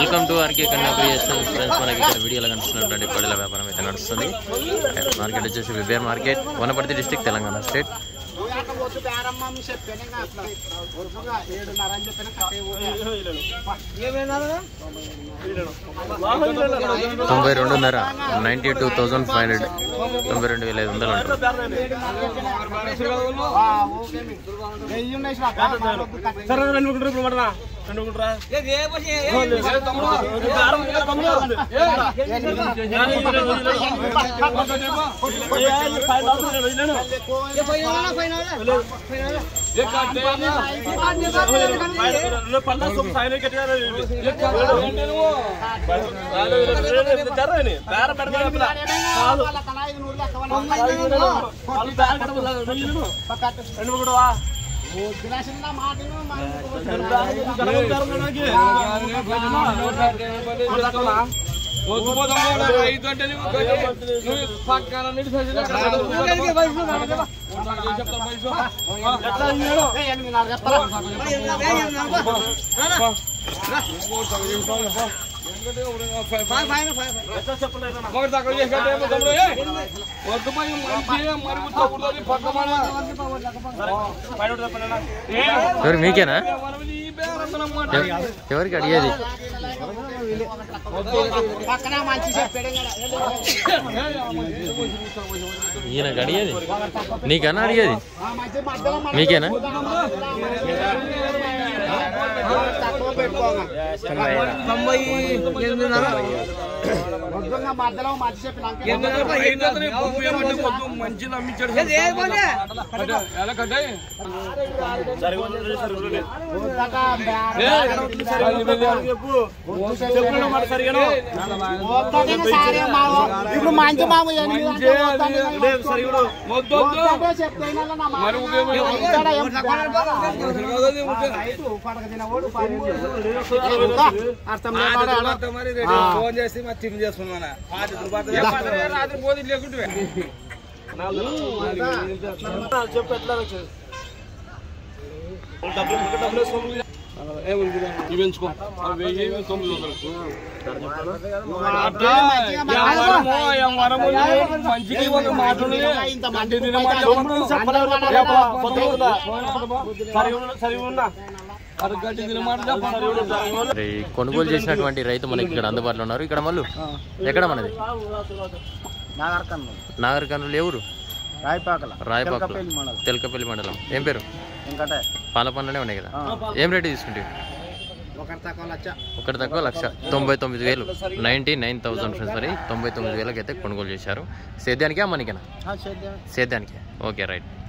Welcome to RK Kanna creations friends. మనకి ఇక్కడ వీడియోలో కనిపిస్తున్నటువంటి పడల వ్యాపారం అయితే నడుస్తుంది. మార్కెట్ వచ్చేసి విబేర్ market, Wanaparthy district, Telangana state. 92,500 92,500 92,500 మీకేనా ఎవరికి అడిగేది? ఈయనకు అడిగేది నీకన్నా అడిగేది మీకేనా? ఇప్పుడు మంచి మాము ఫోన్ చేసి మరి టిఫిన్ చేసుకున్నాను. రాత్రి పోతే లేకుంటే చెప్పు ఎట్లా ఇవేంచుకో కొనుగోలు చేసినటువంటి రైతు మనకి ఇక్కడ అందుబాటులో ఉన్నారు. ఇక్కడ మళ్ళీ ఎక్కడ మనది? నాగర్ కర్నూలు. ఎవరు? రాయపాకల తెలకపల్లి మండలం. ఏం పేరు? పాల పనులనే ఉన్నాయి కదా. ఏం రేటు తీసుకుంటే? ఒకటి తక్కువ 1,99,000 99,000 ఫ్రెండ్స్. మరి 99,000కి అయితే కొనుగోలు చేశారు. సేద్యానికే మనకేనా? సేద్యానికే. Okay right.